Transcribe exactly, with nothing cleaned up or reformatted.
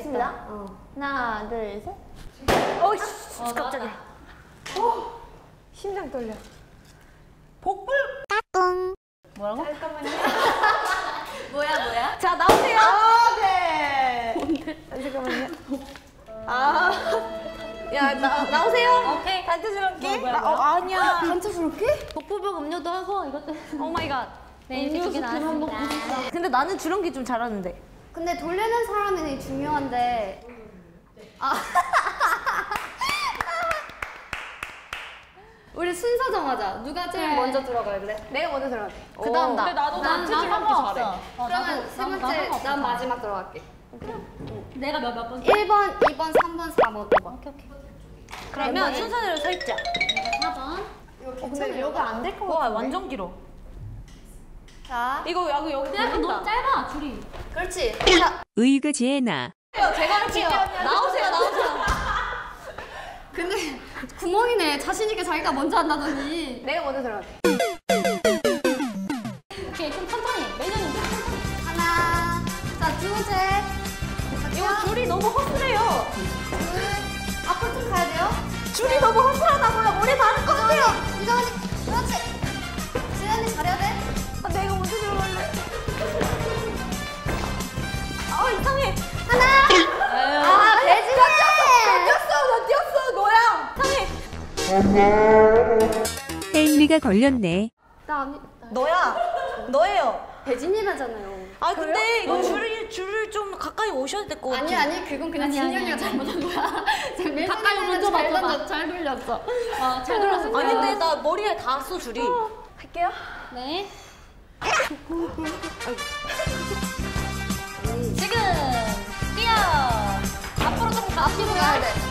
하겠습니다. 어. 하나, 둘, 셋. 어이씨, 어, 깜짝이야. 어, 심장 떨려. 복불. 뿡. 뭐라고? 잠깐만요. 뭐야, 뭐야? 자, 나오세요. 아, 네. 뭔데? 잠깐만요. 아. 야, 나, 나오세요. 오케이. 단체스럽게. 뭐야, 나, 뭐야? 어, 아니야. 단체스럽게? 복불복 음료도 하고 이것도. 오 마이 갓. 네, 이렇게 두개 나왔습니다. 근데 나는 주렁기 좀 잘하는데. 근데 돌리는 사람이 중요한데. 아. 우리 순서 정하자. 누가 제일 네. 먼저 들어갈래? 내가 먼저 들어갈게. 그 다음 나. 근데 나도 난 단체스럽게 잘해. 어, 그러면 나도, 세 나도, 번째, 나도 난 없어. 마지막 들어갈게. 내가 몇 몇 번? 일 번, 이 번, 삼 번, 사 번, 오 번. 오케이, 오케이. 그러면 순서대로 서 있자. 사 번. 이거 근데 여기가 안 될 것 와, 같은데? 완전 길어. 자, 이거 여기 여기 근데 약간 너무 짧아, 줄이. 그렇지. 자, 의그제나 제가 할게요. 나오세요, 나오세요. 근데 구멍이네. 자신있게 자기가 먼저 한다더니. 내가 먼저 들어갈게. 오케이, 좀 천천히. 매년 하나. 자, 두 번째. 이거 줄이 너무 허술해요. 둘. 앞으로 좀 가야 돼요. 줄이 너무 허술하다고요. 머리 다를 것 같아요. 이정언니, 그렇지. 지연이 잘해야 돼. 아, 내가 먼저 들어갈래. 아, 이상해. 하나. 아, 배지네. 뛰었어, 나 뛰었어. 너야. 이상해. 헬미가 걸렸네. 나 아니, 너야. 너예요. 배진이라잖아요. 아, 근데 이거 줄을 줄을 좀 가까이 오셔야 될 것 같아. 아니 아니 그건 그냥 아니, 아니, 진현이가 아니. 잘못한 거야. 가까이 먼저 먼저 잘 맞춰봐. 던져, 잘 돌렸어. 어, 잘 들었어. 아니, 근데 나 머리에 닿았어, 줄이. 할게요. 네. 지금 뛰어. 앞으로 조금 더 앞으로 가야 돼.